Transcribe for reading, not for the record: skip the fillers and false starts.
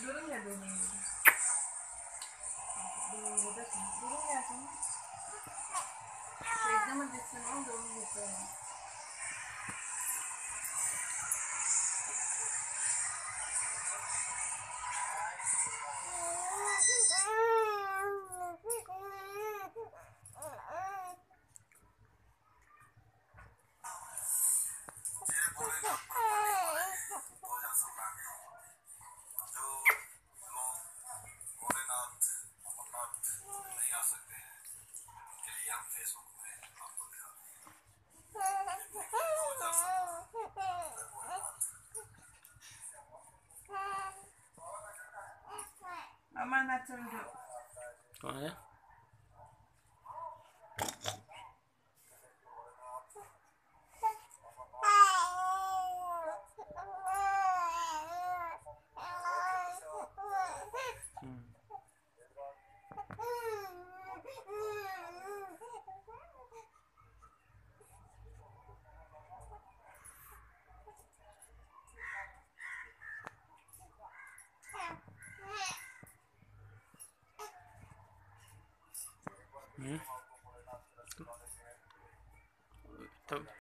Durung ya durung. Durung udah sih. Durung ya sih. एकदम जिससे ना durung gitu. Mama nacho dulu. कौन है? तो